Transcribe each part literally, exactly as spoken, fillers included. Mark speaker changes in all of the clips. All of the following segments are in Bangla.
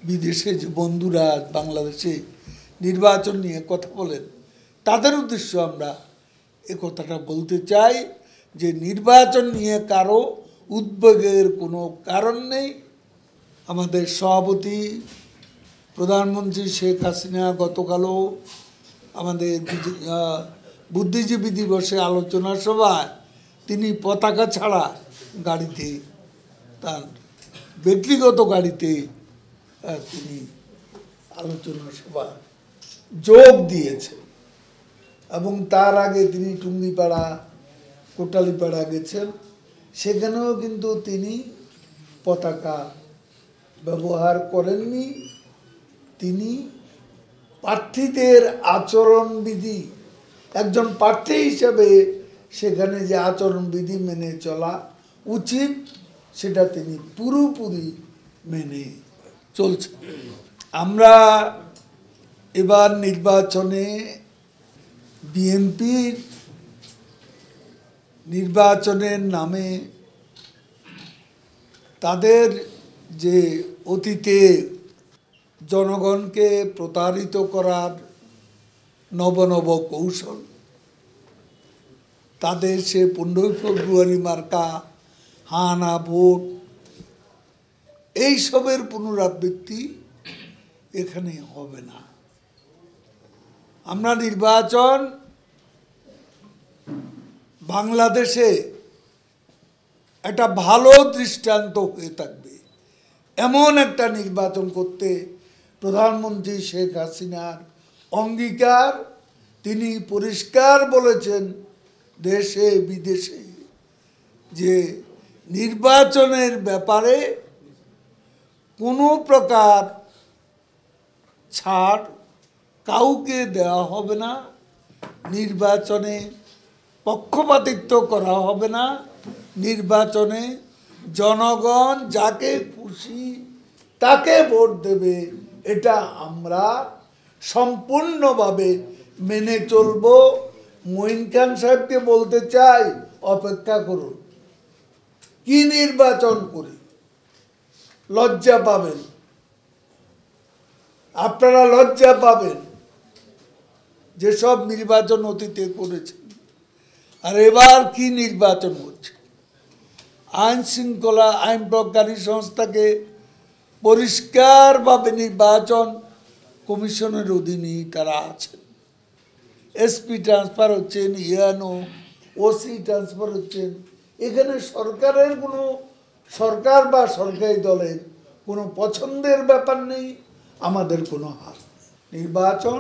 Speaker 1: বিদেশে যে বন্ধুরা বাংলাদেশে নির্বাচন নিয়ে কথা বলেন তাদের উদ্দেশ্য আমরা এ কথাটা বলতে চাই যে নির্বাচন নিয়ে কারো উদ্বেগের কোনো কারণ নেই। আমাদের সভাপতি প্রধানমন্ত্রী শেখ হাসিনা গতকালও আমাদের বুদ্ধিজীবী দিবসে আলোচনা সভায় তিনি পতাকা ছাড়া গাড়িতে তার ব্যক্তিগত গাড়িতে তিনি আলোচনা সভা যোগ দিয়েছেন এবং তার আগে তিনি টুঙ্গিপাড়া কোটালীপাড়া গেছেন, সেখানেও কিন্তু তিনি পতাকা ব্যবহার করেননি। তিনি প্রার্থীদের আচরণবিধি একজন প্রার্থী হিসেবে সেখানে যে আচরণবিধি মেনে চলা উচিত সেটা তিনি পুরোপুরি মেনে চলছেন। আমরা এবার নির্বাচনে বিএনপির নির্বাচনের নামে তাদের যে অতীতে জনগণকে প্রতারিত করার নব নব কৌশল, তাদের সে পনেরোই ফেব্রুয়ারি মার্কা হা না ভোট, এইসবের পুনরাবৃত্তি এখানে হবে না। আমরা নির্বাচন বাংলাদেশে একটা ভালো দৃষ্টান্ত হয়ে থাকবে এমন একটা নির্বাচন করতে প্রধানমন্ত্রী শেখ হাসিনার অঙ্গীকার। তিনি পরিষ্কার বলেছেন দেশে বিদেশে যে নির্বাচনের ব্যাপারে কোনো প্রকার ছাড় কাউকে দেওয়া হবে না, নির্বাচনে পক্ষপাতিত্ব করা হবে না, নির্বাচনে জনগণ যাকে খুশি তাকে ভোট দেবে, এটা আমরা সম্পূর্ণভাবে মেনে চলব। মঈন খান সাহেবকে বলতে চাই, অপেক্ষা করুন, কি নির্বাচন করি, লজ্জা পাবেন, আপনারা লজ্জা পাবেন যেসব নির্বাচন অতীতে করেছেন। আর এবার কি নির্বাচন হচ্ছে? আইন শৃঙ্খলা আইন প্রজ্ঞানী সংস্থাকে পরিষ্কারভাবে নির্বাচন কমিশনের অধীনেই তারা আছেন। এসপি ট্রান্সফার হচ্ছেন, ইয়ানো ওসি ট্রান্সফার হচ্ছেন। এখানে সরকারের কোনো সরকার বা সরকারি দলের কোনো পছন্দের ব্যাপার নেই, আমাদের কোনো হাত নেই। নির্বাচন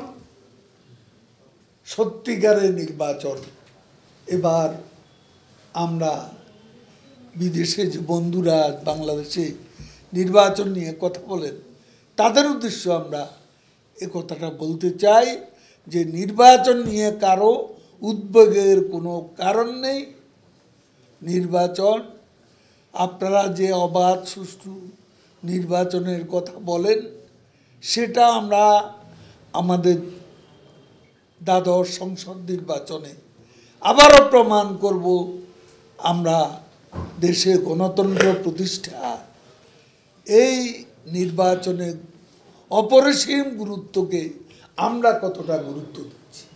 Speaker 1: সত্যিকারের নির্বাচন। এবার আমরা বিদেশে যে বন্ধুরা বাংলাদেশে নির্বাচন নিয়ে কথা বলেন তাদের উদ্দেশ্য আমরা এ কথাটা বলতে চাই যে নির্বাচন নিয়ে কারো উদ্বেগের কোনো কারণ নেই। নির্বাচন আপনারা যে অবাধ সুষ্ঠু নির্বাচনের কথা বলেন সেটা আমরা আমাদের দ্বাদশ সংসদ নির্বাচনে আবারও প্রমাণ করব। আমরা দেশে গণতন্ত্র প্রতিষ্ঠা এই নির্বাচনের অপরিসীম গুরুত্বকে আমরা কতটা গুরুত্ব দিচ্ছি।